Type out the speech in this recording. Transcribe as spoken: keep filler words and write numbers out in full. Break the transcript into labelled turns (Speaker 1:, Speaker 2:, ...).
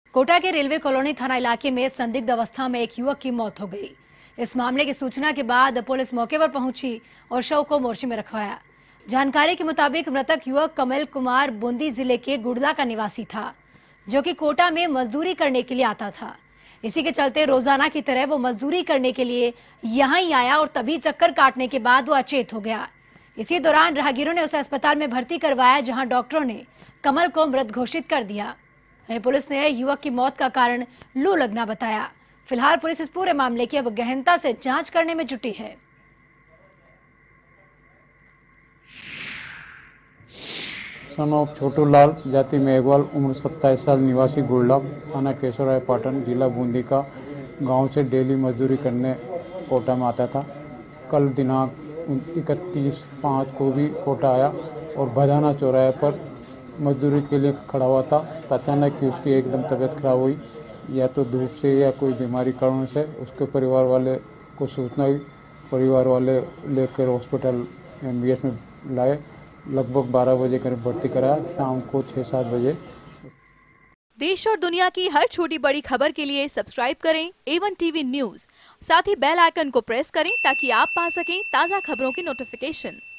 Speaker 1: कोटा के railway colony थाना इलाके में संदिग्ध अवस्था में एक युवक की मौत हो गई। इस मामले की सूचना के बाद पुलिस मौके पर पहुंची और शव को मोर्चे में रखवाया। जानकारी के मुताबिक मृतक युवक कमल कुमार बूंदी जिले के गुड़ला का निवासी था, जो कि कोटा में मजदूरी करने के लिए आता था। इसी के चलते रोजाना की तरह वो मजदूरी करने के लिए यहाँ ही आया और तभी चक्कर काटने के बाद वो अचेत हो गया। इसी दौरान राहगीरों ने उसे अस्पताल में भर्ती करवाया, जहां डॉक्टरों ने कमल को मृत घोषित कर दिया। पुलिस ने युवक की मौत का कारण लू लगना बताया। फिलहाल पुलिस इस पूरे मामले की अब गहनता से जांच करने में जुटी है।
Speaker 2: सन ऑफ छोटू लाल, जाति मेघवाल, उम्र सत्ताईस साल, निवासी गुड़ला, थाना केशवराय पाटन, जिला बूंदी का। गांव से डेली मजदूरी करने कोटा में आता था। कल दिनांक इकतीस पाँच को भी कोटा आया और भदाना चौराहे पर मजदूरी के लिए खड़ा हुआ था। अचानक कि उसकी एकदम तबीयत खराब हुई, या तो धूप से या कोई बीमारी कारण से। उसके परिवार वाले को सूचना हुई, परिवार वाले लेकर हॉस्पिटल एमबीएस में लाए। लगभग बारह बजे करीब भर्ती कराया, शाम को छः सात बजे।
Speaker 3: देश और दुनिया की हर छोटी बड़ी खबर के लिए सब्सक्राइब करें ए वन टीवी न्यूज़। साथ ही बेल आइकन को प्रेस करें ताकि आप पा सकें ताज़ा खबरों की नोटिफिकेशन।